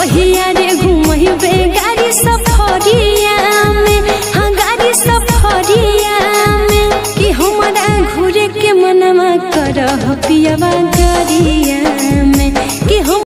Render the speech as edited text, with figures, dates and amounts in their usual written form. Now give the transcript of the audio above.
कहिया रे घुमहिबे गाड़ी सफरिया में, हाँ गाड़ी सफरिया में, कि हमारा घूरे के मनवा करह पियवा गरिया में, कि